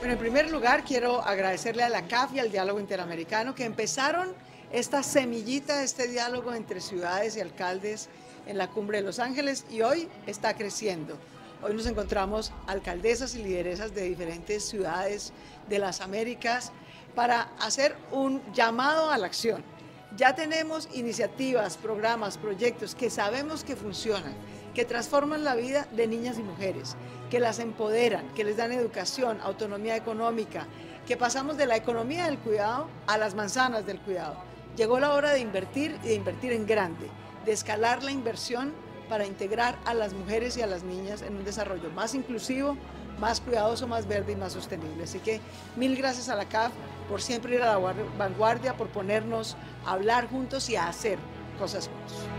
Bueno, en primer lugar quiero agradecerle a la CAF y al Diálogo Interamericano que empezaron esta semillita, este diálogo entre ciudades y alcaldes en la Cumbre de Los Ángeles y hoy está creciendo. Hoy nos encontramos alcaldesas y lideresas de diferentes ciudades de las Américas para hacer un llamado a la acción. Ya tenemos iniciativas, programas, proyectos que sabemos que funcionan, que transforman la vida de niñas y mujeres, que las empoderan, que les dan educación, autonomía económica, que pasamos de la economía del cuidado a las manzanas del cuidado. Llegó la hora de invertir y de invertir en grande, de escalar la inversión para integrar a las mujeres y a las niñas en un desarrollo más inclusivo, más cuidadoso, más verde y más sostenible. Así que mil gracias a la CAF por siempre ir a la vanguardia, por ponernos a hablar juntos y a hacer cosas juntos.